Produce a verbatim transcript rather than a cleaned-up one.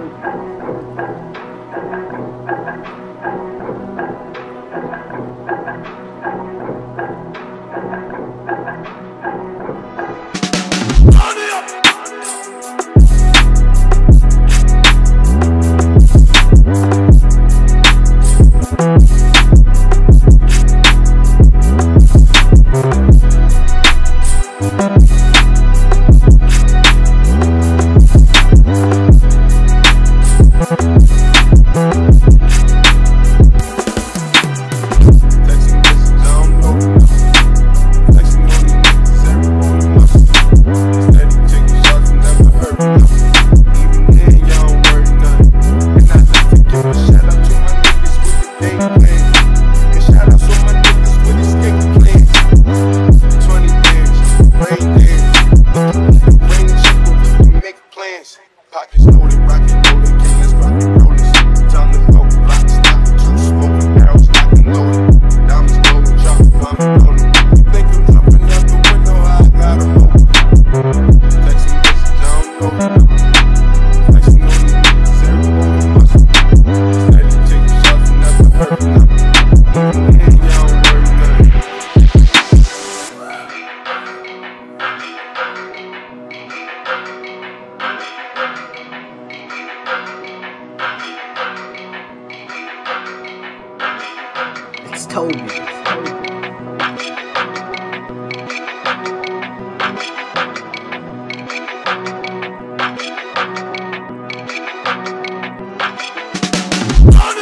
Pockets loaded, rockin' loaded, killers, rockin' rollers. Time to go, block, stop, juice, smoking, barrels, lockin' loaded. Diamonds glowing, dropping, bombing, rolling. You think I'm jumping out the window, I got 'em open. Texting messages, I don't know. Flexing on these niggas, everybody muscle. Steady taking shots and never hurt nothing. Even then, y'all don't worry nothing. It's Toby. It's Toby.